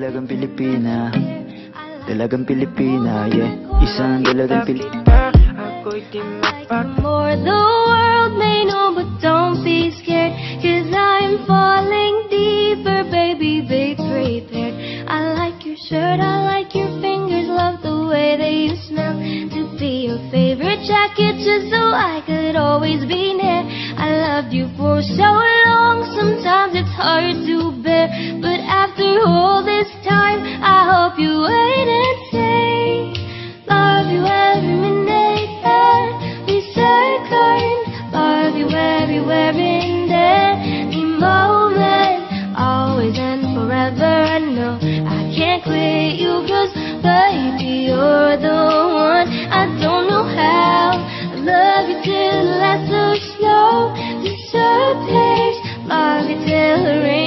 dalagang Pilipina. Dalagang Pilipina, yeah. Isang dalagang Pilipina. Ako'y di mapag More the world may know, but don't be scared, 'cause I'm falling deeper, baby, be prepared. I like your shirt, I like your fingers, love the way that you smell. To be your favorite jacket, just so I could always be near. I loved you for so long, sometimes it's hard to bear, but after all this time, I hope you wait and stay. Love you every minute, every second. Love you everywhere in any moment, always and forever. I know I can't quit you, 'cause baby, you're the one. I don't know how I love you till the lights are slow disappears. Love you till the rain